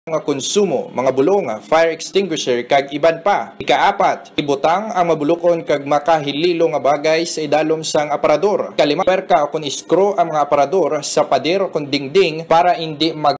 mga konsumo, mga bulong, fire extinguisher kag iban pa. Ika-4, ibutang ang mabulokon kag makahililo nga bagay sa idalom sang aparador. Kalima, perka o kun iskro ang mga aparador sa pader o kun dingding para hindi mag